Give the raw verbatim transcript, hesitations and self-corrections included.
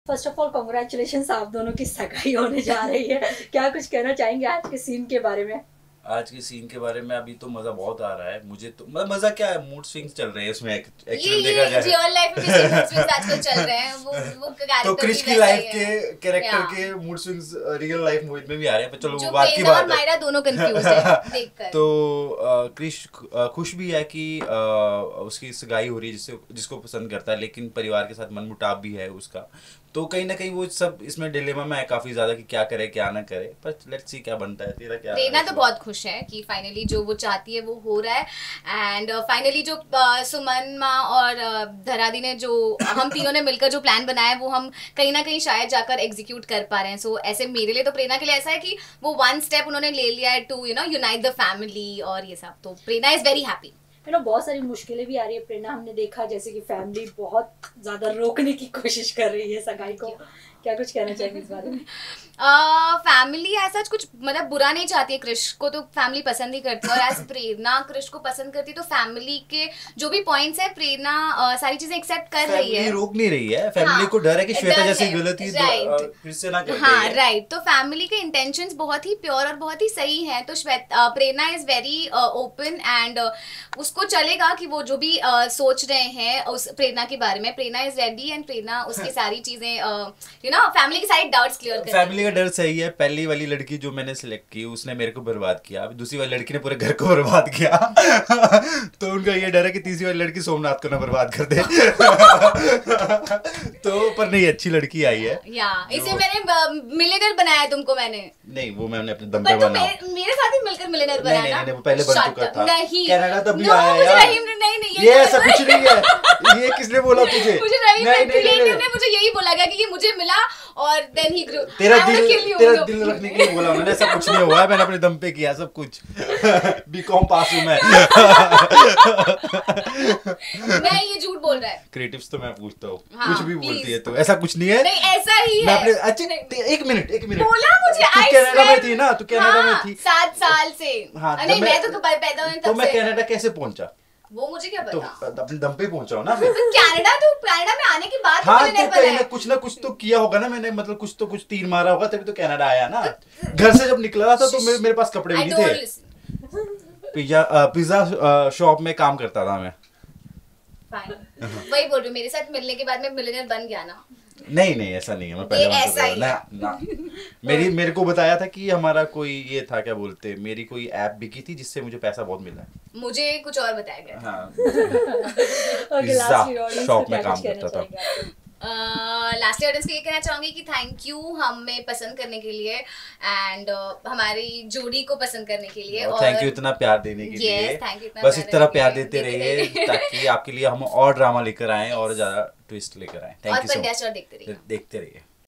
First of all congratulation, आप दोनों की सगाई होने जा रही है। क्या कुछ कहना चाहेंगे आज के सीन के बारे में? आज के सीन के बारे में अभी तो मजा बहुत आ रहा है मुझे तो। मतलब मजा क्या है, मूड स्विंग्स चल रहे हैं इसमें एक्चुअली देखा जाए। रियल लाइफ में भी मूड स्विंग्स आजकल चल रहे हैं। वो वो कैरेक्टर तो क्रिश की लाइफ के कैरेक्टर के mood swings real life movie में भी आ रहे हैं, पर चलो वो बात की बात है। मायरा दोनों कंफ्यूज है देखकर। तो क्रिश खुश भी है कि उसकी सगाई हो रही है जिससे जिसको पसंद करता है, लेकिन परिवार के साथ मनमुटाव भी है उसका। तो कहीं ना कहीं वो सब इसमें डिलेमा में है काफी ज्यादा कि क्या करे क्या ना करे, पर लेट्स सी क्या बनता है। तेरा क्या? प्रेरणा तो बहुत खुश है कि फाइनली जो वो चाहती है वो हो रहा है। एंड फाइनली uh, जो uh, सुमन माँ और uh, धरादी ने जो हम तीनों ने मिलकर जो प्लान बनाया है वो हम कहीं ना कहीं शायद जाकर एग्जीक्यूट कर पा रहे हैं। सो so, ऐसे मेरे लिए तो प्रेरणा के लिए ऐसा है कि वो वन स्टेप उन्होंने ले लिया है to you know unite the family और ये सब। तो Prerna is very happy. You know बहुत सारी मुश्किलें भी आ रही है प्रेरणा, हमने देखा जैसे कि फैमिली बहुत ज्यादा रोकने की कोशिश कर रही है सगाई को। क्या कुछ कहना चाहेंगे इस बारे में? फैमिली uh, ऐसा कुछ मतलब बुरा नहीं चाहती है, क्रिश को तो फैमिली पसंद ही करती है और एज प्रेरणा क्रिश को पसंद करती है। तो फैमिली के जो भी पॉइंट्स है प्रेरणा uh, सारी चीजें एक्सेप्ट कर रही है, रोक नहीं रही है। फैमिली हाँ, को डर है कि श्वेता जैसी गलती फिर से ना करे। हाँ राइट। तो फैमिली के इंटेंशंस बहुत ही प्योर और बहुत ही सही है। तो Shweta Prerna is very open and उसको चलेगा कि वो जो भी uh, सोच रहे हैं उस प्रेरणा के बारे में। Prerna is ready and Prerna उसकी सारी चीजें यू नो फैमिली के सारे डाउट्स क्लियर कर। फैमिली का डर सही है। पहली वाली लड़की जो मैंने सिलेक्ट की उसने मेरे को बर्बाद किया, दूसरी वाली लड़की ने पूरे घर को बर्बाद किया। तो उनका ये डर है कि तीसरी वाली लड़की सोमनाथ को ना बर्बाद कर दे। तो पर नहीं, अच्छी लड़की आई है। या इसे मैंने मिलियनेयर बनाया तुमको मैंने। नहीं, वो मैंने अपने दम पे बना। मेरे साथ ही मिलकर मिलियनेयर बनाया ना। नहीं, वो पहले बन चुका था। नहीं, कनाडा तब भी no, आया यार। रहीम ने नहीं नहीं ये ऐसा कुछ नहीं है। ये किसने बोला तुझे? मुझे रहीम ने क्रिएटिव ने मुझे यही बोला गया कि ये मुझे मिला और देन ही ग्रो। तेरा दिल तेरा दिल रखने के लिए बोला उन्होंने। ऐसा कुछ नहीं हुआ है, मैंने अपने दम पे किया सब कुछ। बीकॉम पास हूं मैं। मैं ये झूठ बोल रहा है। क्रिएटिव्स तो मैं पूछता हूँ। हाँ, कुछ भी बोलती है तो ऐसा कुछ नहीं है। नहीं ऐसा ही है। मैं अपने अच्छा एक मिनट एक मिनट बोला मुझे। तू कनाडा में थी ना? तू कनाडा में थी सात साल से। हाँ, नहीं मैं तो पैदा हुई तब से। तो मैं कनाडा कैसे पहुंचा? वो मुझे क्या पता। तो अपने दम पे पहुंचा हूं ना। तो कनाडा तो कनाडा में आने के बाद हाँ, तो कहीं ना कुछ ना कुछ तो किया होगा ना मैंने। मतलब कुछ तो कुछ तीर मारा होगा तभी तो कनाडा आया ना। घर से जब निकला था तो मेरे, मेरे पास कपड़े भी नहीं थे। पिज्जा पिज्जा शॉप में काम करता था मैं। वही बोल रही हूँ, मेरे साथ मिलने के बाद में मिलियनेयर बन गया ना। नहीं नहीं ऐसा नहीं है। मैं पहले ऐसा ही ना, ना। मेरी मेरे को बताया था कि हमारा कोई ये था, क्या बोलते, मेरी कोई ऐप बिकी थी जिससे मुझे पैसा बहुत मिला। मुझे कुछ और बताया गया। हाँ, पिज्जा शॉप में काम करता था। लास्टली ऑडियंस को ये कहना चाहूंगी कि थैंक यू हमें पसंद करने के लिए एंड uh, हमारी जोड़ी को पसंद करने के लिए। और थैंक यू इतना प्यार देने के yes, लिए। बस इस तरह प्यार देते रहिए ताकि आपके लिए हम और ड्रामा लेकर आए और ज्यादा ट्विस्ट लेकर आए। Thank you so much. देखते रहिए देखते रहिए।